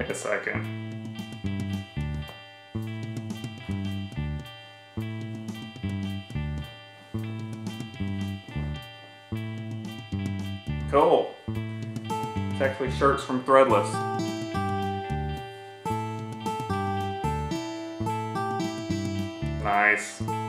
Wait a second. Cool. It's actually shirts from Threadless. Nice.